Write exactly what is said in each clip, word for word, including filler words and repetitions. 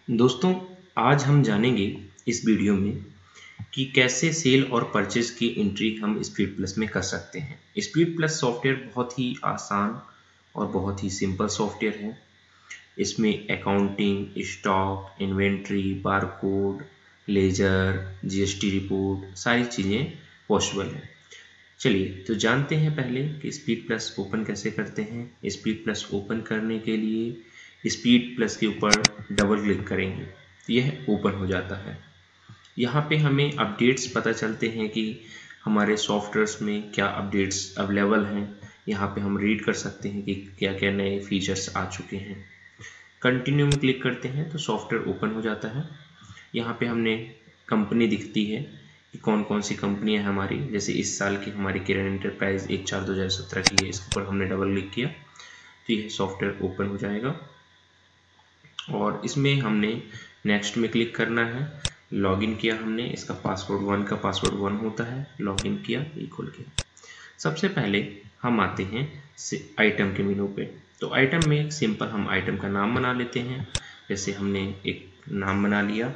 दोस्तों, आज हम जानेंगे इस वीडियो में कि कैसे सेल और परचेज की एंट्री हम स्पीड प्लस में कर सकते हैं। स्पीड प्लस सॉफ्टवेयर बहुत ही आसान और बहुत ही सिंपल सॉफ्टवेयर है। इसमें accounting, stock, inventory, barcode, ledger, GST report सारी चीज़ें पॉसिबल हैं। चलिए तो जानते हैं पहले कि स्पीड प्लस ओपन कैसे करते हैं। स्पीड प्लस ओपन करने के लिए स्पीड प्लस के ऊपर डबल क्लिक करेंगे तो यह ओपन हो जाता है। यहाँ पे हमें अपडेट्स पता चलते हैं कि हमारे सॉफ्टवेयर्स में क्या अपडेट्स अवेलेबल हैं। यहाँ पे हम रीड कर सकते हैं कि क्या क्या नए फीचर्स आ चुके हैं। कंटिन्यू में क्लिक करते हैं तो सॉफ्टवेयर ओपन हो जाता है। यहाँ पे हमने कंपनी दिखती है कि कौन कौन सी कंपनियां हैं हमारी। जैसे इस साल की हमारी किरण एंटरप्राइज एक चार दो हज़ार सत्रह की है, इसके ऊपर हमने डबल क्लिक किया तो यह सॉफ्टवेयर ओपन हो जाएगा और इसमें हमने नेक्स्ट में क्लिक करना है। लॉगिन किया हमने, इसका पासवर्ड वन का पासवर्ड वन होता है। लॉगिन किया, ये खोल के सबसे पहले हम आते हैं आइटम के मेनू पे। तो आइटम में सिंपल हम आइटम का नाम बना लेते हैं। जैसे हमने एक नाम बना लिया,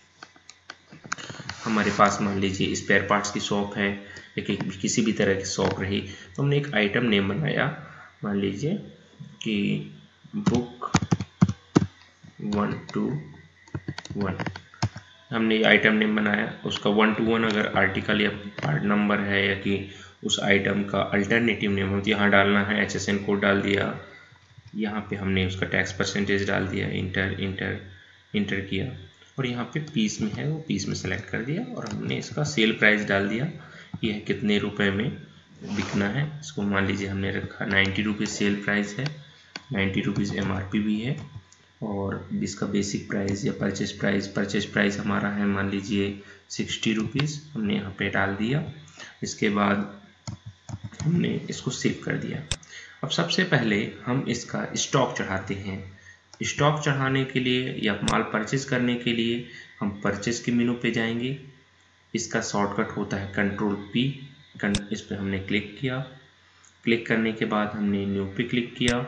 हमारे पास मान लीजिए स्पेयर पार्ट्स की शॉप है या कि किसी भी तरह की शॉप रही तो हमने एक आइटम नेम बनाया। मान लीजिए कि बुक वन टू वन, हमने ये आइटम नेम बनाया। उसका वन टू वन अगर आर्टिकल या पार्ट नंबर है या कि उस आइटम का अल्टरनेटिव नेम हो तो यहाँ डालना है। एच एस एन कोड डाल दिया, यहाँ पे हमने उसका टैक्स परसेंटेज डाल दिया, इंटर इंटर इंटर किया और यहाँ पे पीस में है वो पीस में सेलेक्ट कर दिया और हमने इसका सेल प्राइस डाल दिया, यह कितने रुपए में बिकना है। इसको मान लीजिए हमने रखा नाइन्टी रुपीज़ सेल प्राइस है, ninety rupees M R P भी है और इसका बेसिक प्राइस या परचेज प्राइस परचेज प्राइस हमारा है मान लीजिए सिक्सटी रुपीज़, हमने यहाँ पे डाल दिया। इसके बाद हमने इसको सेव कर दिया। अब सबसे पहले हम इसका स्टॉक चढ़ाते हैं। स्टॉक चढ़ाने के लिए या माल परचेज करने के लिए हम परचेज के मेनू पे जाएंगे। इसका शॉर्टकट होता है कंट्रोल पी। इस पर हमने क्लिक किया। क्लिक करने के बाद हमने न्यू पे क्लिक किया,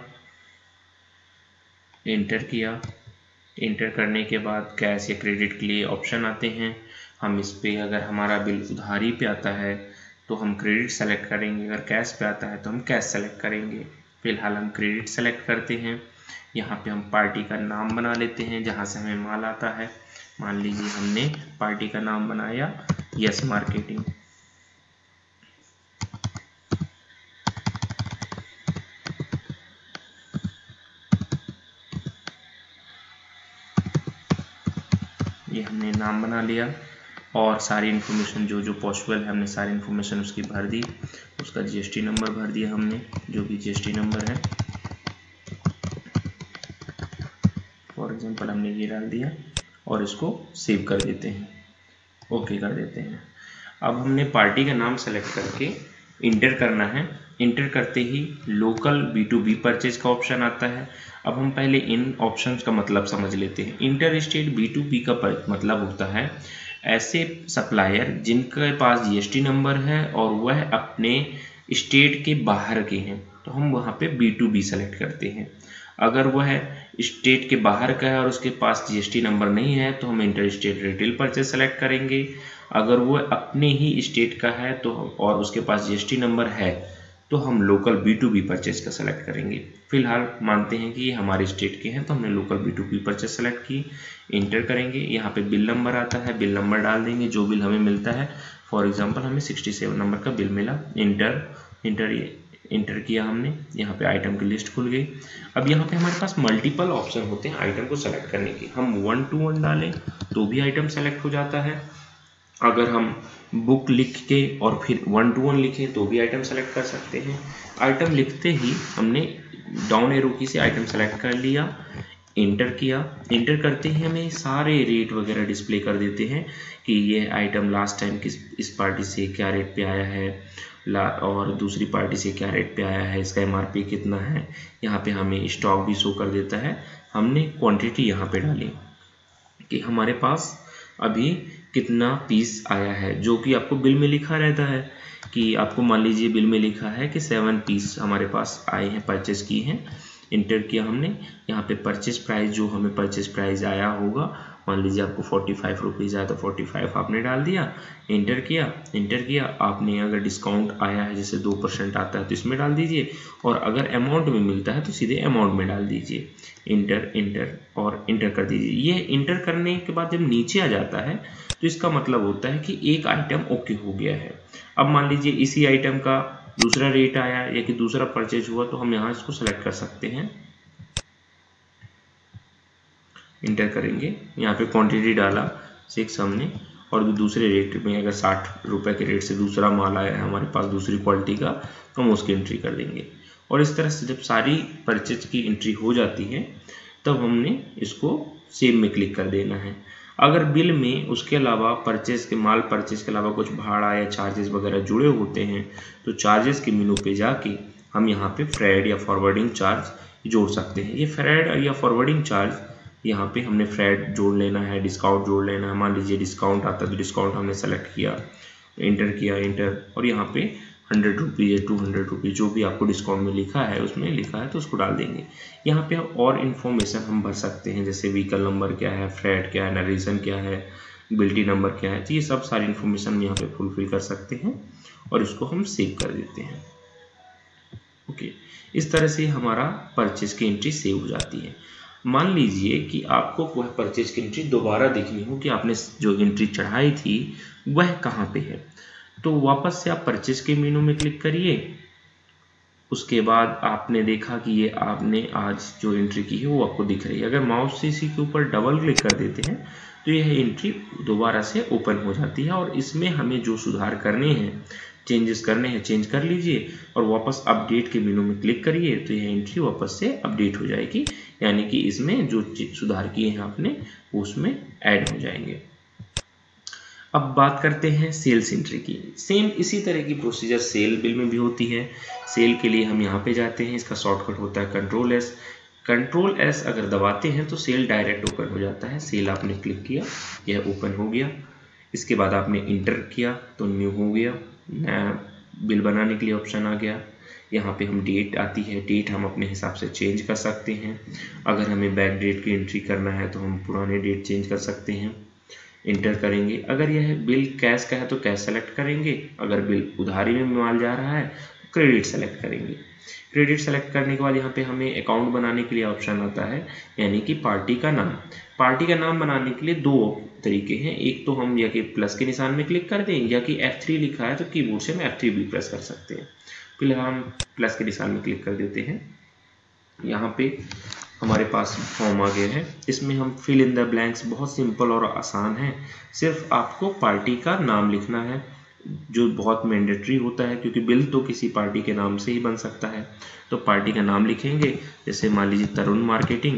एंटर किया। एंटर करने के बाद कैश या क्रेडिट के लिए ऑप्शन आते हैं। हम इस पे अगर हमारा बिल उधारी पे आता है तो हम क्रेडिट सेलेक्ट करेंगे, अगर कैश पे आता है तो हम कैश सेलेक्ट करेंगे। फिलहाल हम क्रेडिट सेलेक्ट करते हैं। यहाँ पे हम पार्टी का नाम बना लेते हैं जहाँ से हमें माल आता है। मान लीजिए हमने पार्टी का नाम बनाया यस मार्केटिंग। ये हमने नाम बना लिया और सारी इन्फॉर्मेशन जो जो पॉसिबल है हमने सारी इन्फॉर्मेशन उसकी भर दी। उसका जीएसटी नंबर भर दिया हमने, जो भी जीएसटी नंबर है। फॉर एग्जांपल हमने ये डाल दिया और इसको सेव कर देते हैं, ओके कर देते हैं। अब हमने पार्टी का नाम सेलेक्ट करके इंटर करना है। इंटर करते ही local B to B purchase का ऑप्शन आता है। अब हम पहले इन ऑप्शंस का मतलब समझ लेते हैं। Inter state B to B का मतलब होता है ऐसे सप्लायर जिनके पास जीएसटी नंबर है और वह अपने स्टेट के बाहर के हैं तो हम वहाँ पे बी टू बी सेलेक्ट करते हैं। अगर वह स्टेट के बाहर का है और उसके पास जीएसटी नंबर नहीं है तो हम inter state retail purchase select करेंगे। अगर वह अपने ही स्टेट का है तो और उसके पास जीएसटी नंबर है तो हम local B to B purchase का सेलेक्ट करेंगे। फिलहाल मानते हैं कि ये हमारे स्टेट के हैं तो हमने local B to B purchase select की। इंटर करेंगे, यहाँ पे बिल नंबर आता है, बिल नंबर डाल देंगे जो बिल हमें मिलता है। फॉर एग्जांपल हमें सिक्सटी सेवन नंबर का बिल मिला। इंटर इंटर इंटर किया हमने, यहाँ पे आइटम की लिस्ट खुल गई। अब यहाँ पे हमारे पास मल्टीपल ऑप्शन होते हैं आइटम को सेलेक्ट करने के। हम वन टू वन डालें तो भी आइटम सेलेक्ट हो जाता है। अगर हम बुक लिख के और फिर वन टू वन लिखें तो भी आइटम सेलेक्ट कर सकते हैं। आइटम लिखते ही हमने डाउन एरो की से आइटम सेलेक्ट कर लिया, इंटर किया। इंटर करते ही हमें सारे रेट वगैरह डिस्प्ले कर देते हैं कि ये आइटम लास्ट टाइम किस इस पार्टी से क्या रेट पे आया है ला और दूसरी पार्टी से क्या रेट पे आया है, इसका एमआरपी कितना है। यहाँ पे हमें स्टॉक भी शो कर देता है। हमने क्वांटिटी यहाँ पे डाली कि हमारे पास अभी कितना पीस आया है, जो कि आपको बिल में लिखा रहता है कि आपको मान लीजिए बिल में लिखा है कि सेवन पीस हमारे पास आए हैं, परचेज की हैं। इंटर किया हमने। यहाँ पे परचेज प्राइस जो हमें परचेज प्राइस आया होगा, मान लीजिए आपको फोर्टी फाइव रुपीज़ आया तो फोर्टी फाइव आपने डाल दिया, इंटर किया। इंटर किया आपने अगर डिस्काउंट आया है जैसे दो परसेंट आता है तो इसमें डाल दीजिए, और अगर अमाउंट में मिलता है तो सीधे अमाउंट में डाल दीजिए। इंटर इंटर और इंटर कर दीजिए। ये इंटर करने के बाद जब नीचे आ जाता है तो इसका मतलब होता है कि एक आइटम ओके हो गया है। अब मान लीजिए इसी आइटम का दूसरा रेट आया या कि दूसरा परचेज हुआ तो हम यहाँ इसको सेलेक्ट कर सकते हैं, इंटर करेंगे। यहाँ पे क्वांटिटी डाला सिक्स हमने, और दूसरे रेट में अगर साठ रुपए के रेट से दूसरा माल आया है हमारे पास दूसरी क्वालिटी का तो हम उसकी एंट्री कर देंगे। और इस तरह से जब सारी परचेज की एंट्री हो जाती है तब हमने इसको सेव में क्लिक कर देना है। अगर बिल में उसके अलावा परचेज के माल परचेज के अलावा कुछ भाड़ा या चार्जेस वगैरह जुड़े होते हैं तो चार्जेस के मेनू पे जाके हम यहाँ पे फ्रेड या फॉरवर्डिंग चार्ज जोड़ सकते हैं। ये फ्रेड या फॉरवर्डिंग चार्ज यहाँ पे हमने फ्रेड जोड़ लेना है, डिस्काउंट जोड़ लेना है। मान लीजिए डिस्काउंट आता है तो डिस्काउंट हमने सेलेक्ट किया, इंटर किया, इंटर, और यहाँ पे हंड्रेड रुपीज़ या टू हंड्रेड रुपीज़ जो भी आपको डिस्काउंट में लिखा है उसमें लिखा है तो उसको डाल देंगे। यहाँ पे और इन्फॉर्मेशन हम भर सकते हैं जैसे व्हीकल नंबर क्या है, फ्रेड क्या है, नरेशन क्या है, बिल्टी नंबर क्या है, तो ये सब सारी इन्फॉर्मेशन हम यहाँ पे फुलफिल कर सकते हैं और इसको हम सेव कर देते हैं। ओके, इस तरह से हमारा परचेज की एंट्री सेव हो जाती है। मान लीजिए कि आपको वह परचेज की एंट्री दोबारा देखनी हो कि आपने जो एंट्री चढ़ाई थी वह कहाँ पे है, तो वापस से आप परचेज के मेनू में क्लिक करिए। उसके बाद आपने देखा कि ये आपने आज जो एंट्री की है वो आपको दिख रही है। अगर माउस से इसी के ऊपर डबल क्लिक कर देते हैं तो यह एंट्री दोबारा से ओपन हो जाती है, और इसमें हमें जो सुधार करने हैं, चेंजेस करने हैं, चेंज कर लीजिए और वापस अपडेट के मेनू में क्लिक करिए तो यह एंट्री वापस से अपडेट हो जाएगी, यानी कि इसमें जो सुधार किए हैं आपने वो उसमें ऐड हो जाएंगे। अब बात करते हैं सेल्स एंट्री की। सेम इसी तरह की प्रोसीजर सेल बिल में भी होती है। सेल के लिए हम यहाँ पे जाते हैं, इसका शॉर्टकट होता है कंट्रोल एस। कंट्रोल एस अगर दबाते हैं तो सेल डायरेक्ट ओपन हो जाता है। सेल आपने क्लिक किया, यह ओपन हो गया। इसके बाद आपने इंटर किया तो न्यू हो गया, नया बिल बनाने के लिए ऑप्शन आ गया। यहाँ पे हम डेट आती है, डेट हम अपने हिसाब से चेंज कर सकते हैं। अगर हमें बैक डेट की एंट्री करना है तो हम पुराने डेट चेंज कर सकते हैं, इंटर करेंगे। अगर यह बिल कैश का है तो कैश सेलेक्ट करेंगे, अगर बिल उधारी में माल जा रहा है तो क्रेडिट सेलेक्ट करेंगे। क्रेडिट सेलेक्ट करने के बाद यहाँ पे हमें अकाउंट बनाने के लिए ऑप्शन आता है, यानी कि पार्टी का नाम। पार्टी का नाम बनाने के लिए दो तरीके हैं, एक तो हम या कि प्लस के निशान में क्लिक कर दें, या कि एफ थ्री लिखा है तो कीबोर्ड से हम एफ थ्री भी प्रेस कर सकते हैं। फिलहाल हम प्लस के निशान में क्लिक कर देते हैं। यहाँ पे हमारे पास फॉर्म आ गया है, इसमें हम फिल इन द ब्लैंक्स, बहुत सिंपल और आसान है। सिर्फ आपको पार्टी का नाम लिखना है जो बहुत मैंडेटरी होता है, क्योंकि बिल तो किसी पार्टी के नाम से ही बन सकता है। तो पार्टी का नाम लिखेंगे, जैसे मान लीजिए तरुण मार्केटिंग,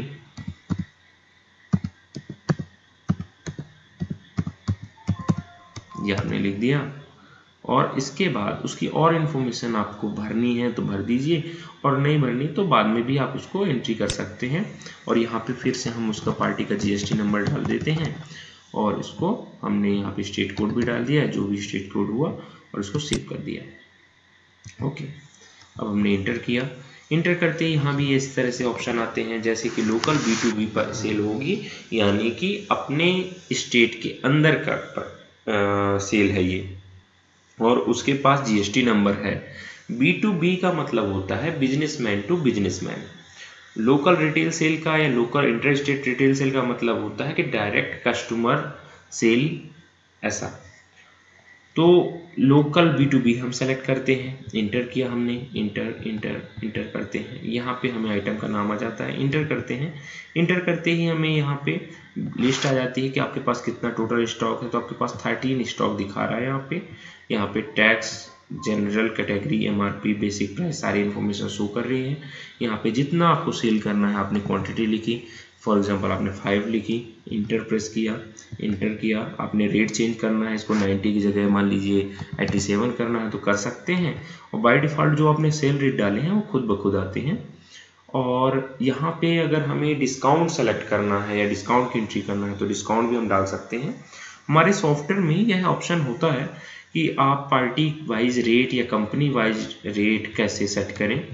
यह हमने लिख दिया। और इसके बाद उसकी और इन्फॉर्मेशन आपको भरनी है तो भर दीजिए, और नहीं भरनी तो बाद में भी आप उसको एंट्री कर सकते हैं। और यहाँ पे फिर से हम उसका पार्टी का जीएसटी नंबर डाल देते हैं, और इसको हमने यहाँ पे स्टेट कोड भी डाल दिया है, जो भी स्टेट कोड हुआ, और इसको सेव कर दिया। ओके, अब हमने इंटर किया। इंटर करते ही यहाँ भी इस तरह से ऑप्शन आते हैं, जैसे कि लोकल बी टू बी पर सेल होगी, यानी कि अपने स्टेट के अंदर का आ, सेल है ये, और उसके पास जीएसटी नंबर है। बी टू बी का मतलब होता है businessman to businessman. Local retail sale का या local inter state retail sale का मतलब होता है कि डायरेक्ट कस्टमर सेल, ऐसा। तो लोकल बी टू बी हम सेलेक्ट करते हैं, इंटर किया हमने, इंटर इंटर इंटर करते हैं। यहाँ पे हमें आइटम का नाम आ जाता है, इंटर करते हैं। इंटर करते ही हमें यहाँ पे लिस्ट आ जाती है कि आपके पास कितना टोटल स्टॉक है, तो आपके पास थर्टीन स्टॉक दिखा रहा है यहाँ पे। यहाँ पे tax, general category, MRP, basic price, सारी इन्फॉर्मेशन शो कर रही है। यहाँ पे जितना आपको सेल करना है आपने क्वांटिटी लिखी, फॉर एग्जांपल आपने फाइव लिखी, इंटर प्रेस किया, इंटर किया। आपने रेट चेंज करना है, इसको नाइन्टी की जगह मान लीजिए एटी सेवन करना है तो कर सकते हैं। और बाय डिफ़ॉल्ट जो आपने सेल रेट डाले हैं वो खुद ब खुद आते हैं। और यहाँ पे अगर हमें डिस्काउंट सेलेक्ट करना है या डिस्काउंट की एंट्री करना है तो डिस्काउंट भी हम डाल सकते हैं। हमारे सॉफ्टवेयर में यह ऑप्शन होता है कि आप पार्टी वाइज रेट या कंपनी वाइज रेट कैसे सेट करें।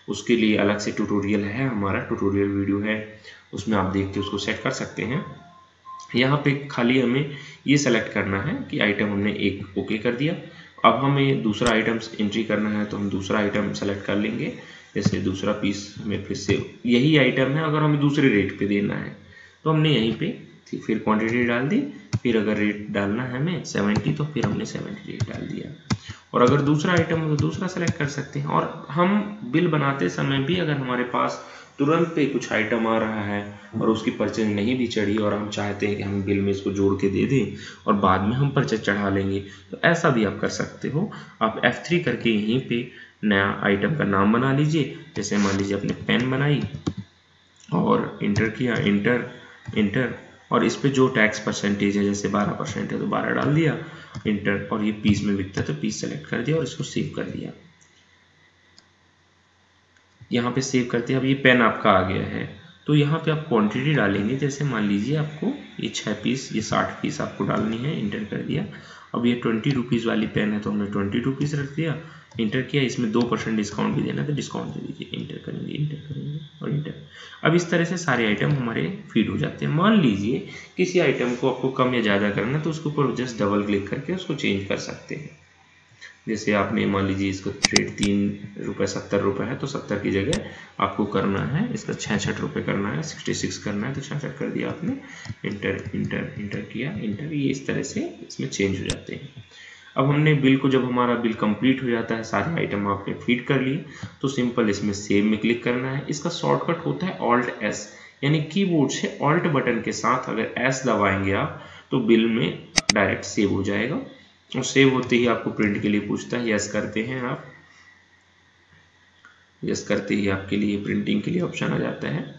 उसके लिए अलग से ट्यूटोरियल है, हमारा ट्यूटोरियल वीडियो है, उसमें आप देख के उसको सेट कर सकते हैं। यहाँ पे खाली हमें ये सेलेक्ट करना है कि आइटम हमने एक ओके कर दिया। अब हमें दूसरा आइटम एंट्री करना है तो हम दूसरा आइटम सेलेक्ट कर लेंगे। जैसे दूसरा पीस हमें फिर से यही आइटम है, अगर हमें दूसरे रेट पे देना है तो हमने यहीं पे फिर क्वांटिटी डाल दी, फिर अगर रेट डालना है हमें सेवेंटी तो फिर हमने सेवेंटी रेट डाल दिया। और अगर दूसरा आइटम हो तो दूसरा सेलेक्ट कर सकते हैं। और हम बिल बनाते समय भी अगर हमारे पास तुरंत पे कुछ आइटम आ रहा है और उसकी परचेज नहीं भी चढ़ी और हम चाहते हैं कि हम बिल में इसको जोड़ के दे दें और बाद में हम परचेज चढ़ा लेंगे, तो ऐसा भी आप कर सकते हो। आप एफ थ्री करके यहीं पे नया आइटम का नाम बना लीजिए। जैसे मान लीजिए आपने पेन बनाई और इंटर किया, इंटर इंटर और इस पे जो टैक्स परसेंटेज है जैसे बारह परसेंट है तो बारह डाल दिया, इंटर। और ये पीस में बिकता है तो पीस सेलेक्ट कर दिया और इसको सेव कर दिया। यहाँ पे सेव करते हैं। अब ये पेन आपका आ गया है तो यहाँ पे आप क्वांटिटी डालेंगे। जैसे मान लीजिए आपको ये छः पीस, ये साठ पीस आपको डालनी है, इंटर कर दिया। अब ये ट्वेंटी रुपीज़ वाली पेन है तो हमने ट्वेंटी रुपीज़ रख दिया, इंटर किया। इसमें दो परसेंट डिस्काउंट भी देना है तो डिस्काउंट दे दीजिए, इंटर करेंगे, इंटर करेंगे और इंटर। अब इस तरह से सारे आइटम हमारे फीड हो जाते हैं। मान लीजिए किसी आइटम को आपको कम या ज़्यादा करना है तो उसके ऊपर जस्ट डबल क्लिक करके उसको चेंज कर सकते हैं। जैसे आपने मान लीजिए इसको रेट तीन रुपये सत्तर रुपये है तो सत्तर की जगह आपको करना है इसका छियासठ रुपये करना है, सिक्सटी सिक्स करना है तो छियासठ कर दिया आपने, इंटर इंटर इंटर किया, इंटर। ये इस तरह से इसमें चेंज हो जाते हैं। अब हमने बिल को, जब हमारा बिल कंप्लीट हो जाता है, सारे आइटम आपने फीड कर लिए तो सिंपल इसमें सेव में क्लिक करना है। इसका शॉर्टकट होता है ऑल्ट एस, यानी कीबोर्ड से ऑल्ट बटन के साथ अगर एस दबाएंगे आप तो बिल में डायरेक्ट सेव हो जाएगा। और सेव होते ही आपको प्रिंट के लिए पूछता है, यस करते हैं आप, यस करते ही आपके लिए प्रिंटिंग के लिए ऑप्शन आ जाता है।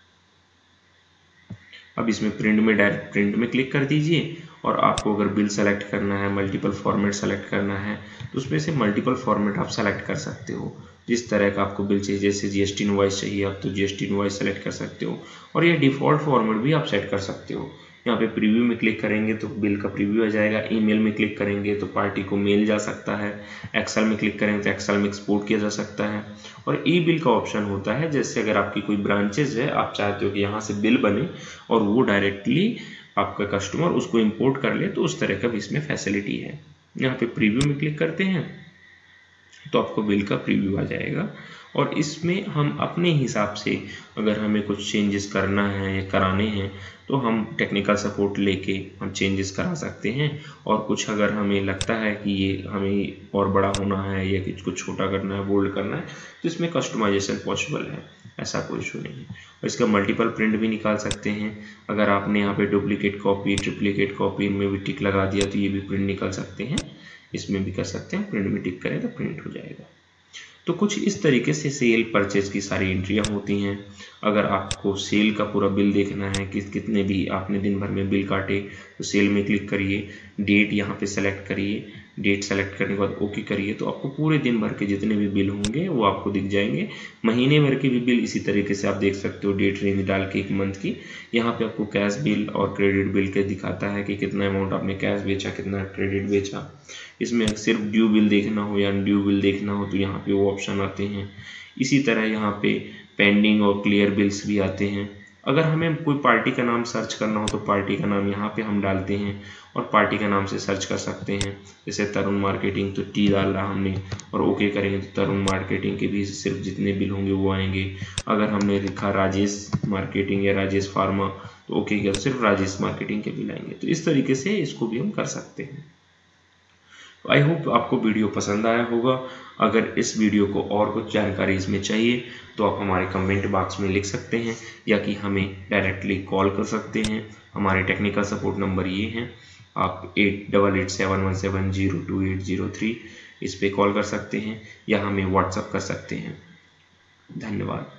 अब इसमें प्रिंट में डायरेक्ट प्रिंट में क्लिक कर दीजिए। और आपको अगर बिल सेलेक्ट करना है, मल्टीपल फॉर्मेट सेलेक्ट करना है तो उसमें से मल्टीपल फॉर्मेट आप सेलेक्ट कर सकते हो जिस तरह का आपको बिल चाहिए। जैसे जीएसटी इनवॉइस चाहिए आप तो जीएसटी इनवॉइस सेलेक्ट कर सकते हो और ये डिफ़ॉल्ट फॉर्मेट भी आप सेट कर सकते हो। यहाँ पे प्रीव्यू में क्लिक करेंगे तो बिल का प्रीव्यू आ जाएगा, ईमेल में क्लिक करेंगे तो पार्टी को मेल जा सकता है, एक्सेल में क्लिक करेंगे तो एक्सेल में एक्सपोर्ट किया जा सकता है। और ई बिल का ऑप्शन होता है, जैसे अगर आपकी कोई ब्रांचेज है, आप चाहते हो कि यहाँ से बिल बने और वो डायरेक्टली आपका कस्टमर उसको इंपोर्ट कर ले, तो उस तरह का भी इसमें फैसिलिटी है। यहाँ पे प्रीव्यू में क्लिक करते हैं तो आपको बिल का प्रीव्यू आ जाएगा। और इसमें हम अपने हिसाब से अगर हमें कुछ चेंजेस करना है या कराने हैं तो हम टेक्निकल सपोर्ट लेके हम चेंजेस करा सकते हैं। और कुछ अगर हमें लगता है कि ये हमें और बड़ा होना है या कुछ कुछ छोटा करना है, बोल्ड करना है, तो इसमें कस्टमाइजेशन पॉसिबल है, ऐसा कोई इशू नहीं है। और इसका मल्टीपल प्रिंट भी निकाल सकते हैं। अगर आपने यहाँ पे डुप्लीकेट कॉपी, ट्रिप्लीकेट कॉपी में भी टिक लगा दिया तो ये भी प्रिंट निकल सकते हैं, इसमें भी कर सकते हैं। प्रिंट में टिक करें तो प्रिंट हो जाएगा। तो कुछ इस तरीके से सेल परचेज की सारी एंट्रियां होती हैं। अगर आपको सेल का पूरा बिल देखना है कि कितने भी आपने दिन भर में बिल काटे तो सेल में क्लिक करिए, डेट यहाँ पे सेलेक्ट करिए, डेट सेलेक्ट करने के बाद ओके करिए तो आपको पूरे दिन भर के जितने भी बिल होंगे वो आपको दिख जाएंगे। महीने भर के भी बिल इसी तरीके से आप देख सकते हो, डेट रेंज डाल के एक मंथ की। यहाँ पे आपको कैश बिल और क्रेडिट बिल के दिखाता है कि कितना अमाउंट आपने कैश बेचा, कितना क्रेडिट बेचा। इसमें सिर्फ ड्यू बिल देखना हो या अनड्यू बिल देखना हो तो यहाँ पे वो ऑप्शन आते हैं। इसी तरह यहाँ पे पेंडिंग और क्लियर बिल्स भी आते हैं। अगर हमें कोई पार्टी का नाम सर्च करना हो तो पार्टी का नाम यहाँ पे हम डालते हैं और पार्टी का नाम से सर्च कर सकते हैं। जैसे तरुण मार्केटिंग तो टी डाला हमने और ओके करेंगे तो तरुण मार्केटिंग के भी सिर्फ जितने बिल होंगे वो आएंगे। अगर हमने लिखा राजेश मार्केटिंग या राजेश फार्मा तो ओके किया तो सिर्फ राजेश मार्केटिंग के बिल आएंगे। तो इस तरीके से इसको भी हम कर सकते हैं। आई होप आपको वीडियो पसंद आया होगा। अगर इस वीडियो को और कुछ जानकारी इसमें चाहिए तो आप हमारे कमेंट बॉक्स में लिख सकते हैं या कि हमें डायरेक्टली कॉल कर सकते हैं। हमारे टेक्निकल सपोर्ट नंबर ये हैं, आप eight double eight seven one seven zero two eight zero three इस पर कॉल कर सकते हैं या हमें व्हाट्सअप कर सकते हैं। धन्यवाद।